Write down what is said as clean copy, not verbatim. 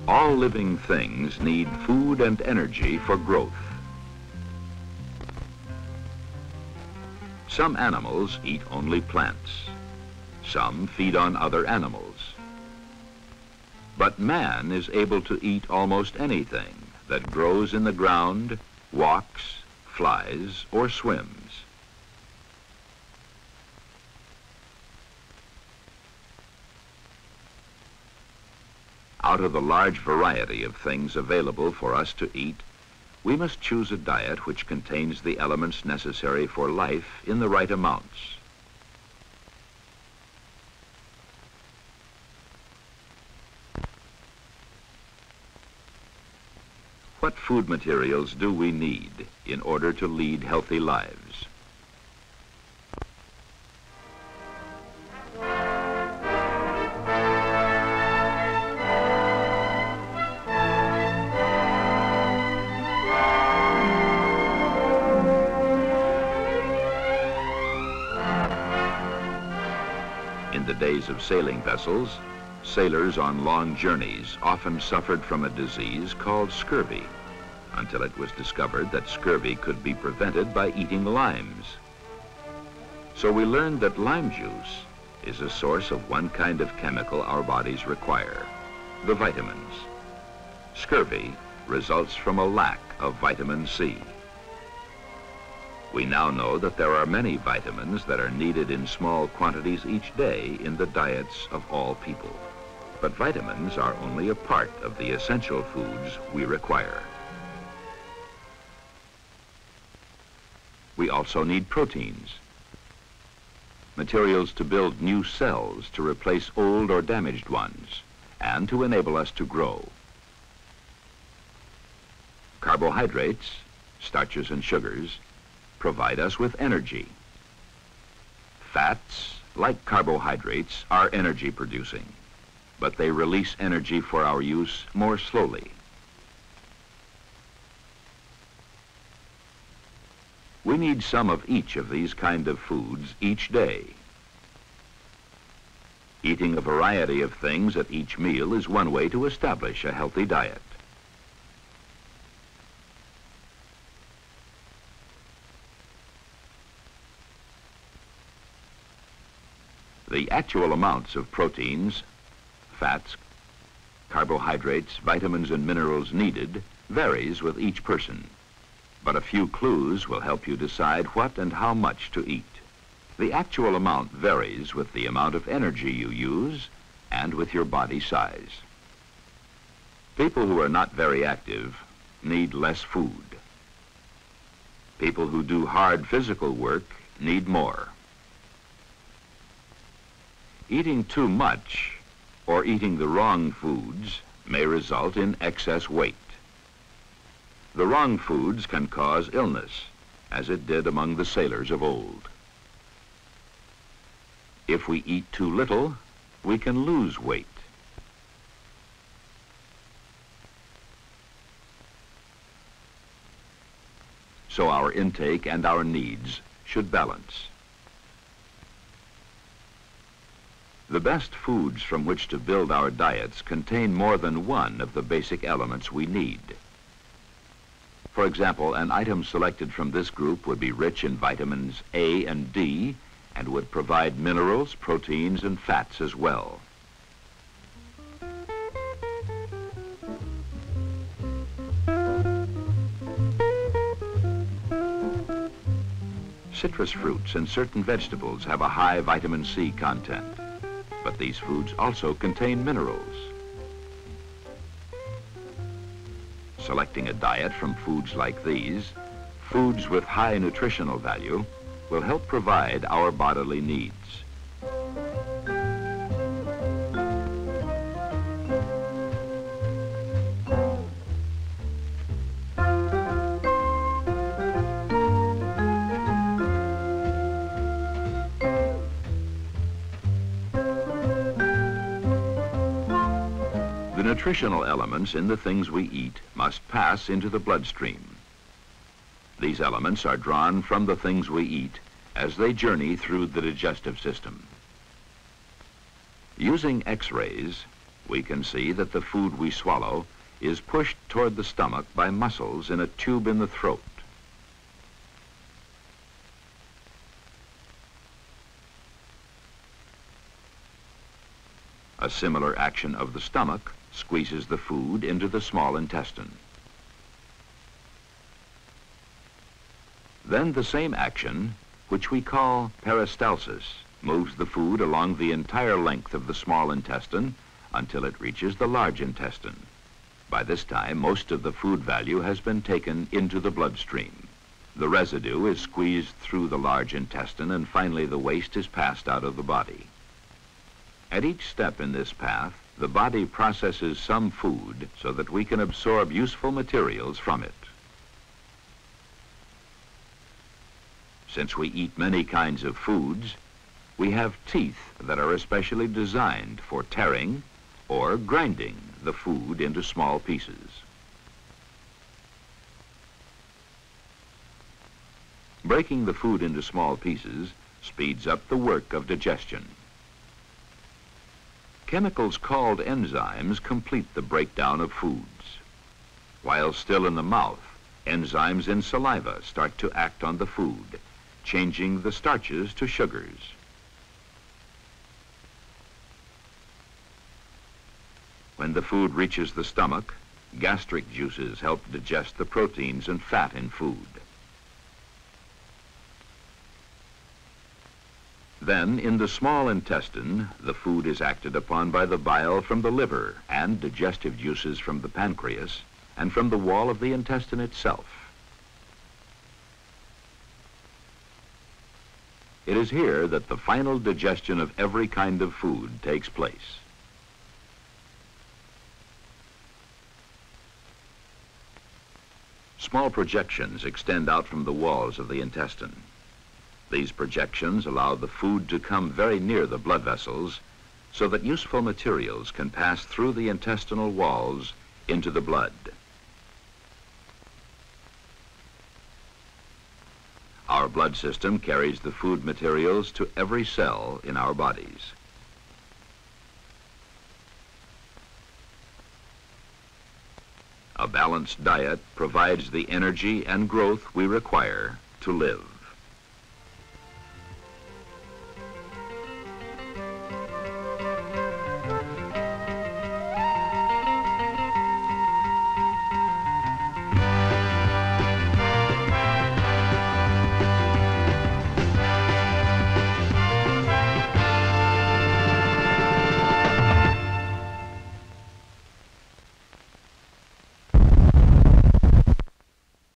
All living things need food and energy for growth. Some animals eat only plants. Some feed on other animals. But man is able to eat almost anything that grows in the ground, walks, flies, or swims. Out of the large variety of things available for us to eat, we must choose a diet which contains the elements necessary for life in the right amounts. What food materials do we need in order to lead healthy lives? In the days of sailing vessels, sailors on long journeys often suffered from a disease called scurvy, until it was discovered that scurvy could be prevented by eating limes. So we learned that lime juice is a source of one kind of chemical our bodies require, the vitamins. Scurvy results from a lack of vitamin C. We now know that there are many vitamins that are needed in small quantities each day in the diets of all people. But vitamins are only a part of the essential foods we require. We also need proteins, materials to build new cells to replace old or damaged ones, and to enable us to grow. Carbohydrates, starches and sugars, provide us with energy. Fats, like carbohydrates, are energy producing, but they release energy for our use more slowly. We need some of each of these kind of foods each day. Eating a variety of things at each meal is one way to establish a healthy diet. The actual amounts of proteins, fats, carbohydrates, vitamins, and minerals needed varies with each person. But a few clues will help you decide what and how much to eat. The actual amount varies with the amount of energy you use and with your body size. People who are not very active need less food. People who do hard physical work need more. Eating too much or eating the wrong foods may result in excess weight. The wrong foods can cause illness, as it did among the sailors of old. If we eat too little, we can lose weight. So our intake and our needs should balance. The best foods from which to build our diets contain more than one of the basic elements we need. For example, an item selected from this group would be rich in vitamins A and D and would provide minerals, proteins, and fats as well. Citrus fruits and certain vegetables have a high vitamin C content. But these foods also contain minerals. Selecting a diet from foods like these, foods with high nutritional value, will help provide our bodily needs. The nutritional elements in the things we eat must pass into the bloodstream. These elements are drawn from the things we eat as they journey through the digestive system. Using X-rays, We can see that the food we swallow is pushed toward the stomach by muscles in a tube in the throat. A similar action of the stomach squeezes the food into the small intestine. Then the same action, which we call peristalsis, moves the food along the entire length of the small intestine until it reaches the large intestine. By this time, most of the food value has been taken into the bloodstream. The residue is squeezed through the large intestine, and finally the waste is passed out of the body. At each step in this path, the body processes some food so that we can absorb useful materials from it. Since we eat many kinds of foods, we have teeth that are especially designed for tearing or grinding the food into small pieces. Breaking the food into small pieces speeds up the work of digestion. Chemicals called enzymes complete the breakdown of foods. While still in the mouth, enzymes in saliva start to act on the food, changing the starches to sugars. When the food reaches the stomach, gastric juices help digest the proteins and fat in food. Then, in the small intestine, the food is acted upon by the bile from the liver and digestive juices from the pancreas and from the wall of the intestine itself. It is here that the final digestion of every kind of food takes place. Small projections extend out from the walls of the intestine. These projections allow the food to come very near the blood vessels so that useful materials can pass through the intestinal walls into the blood. Our blood system carries the food materials to every cell in our bodies. A balanced diet provides the energy and growth we require to live.